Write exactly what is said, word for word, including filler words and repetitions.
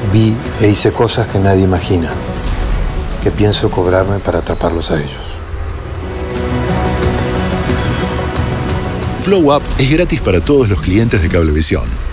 Vi e hice cosas que nadie imagina, que pienso cobrarme para atraparlos a ellos. Flow App es gratis para todos los clientes de Cablevisión.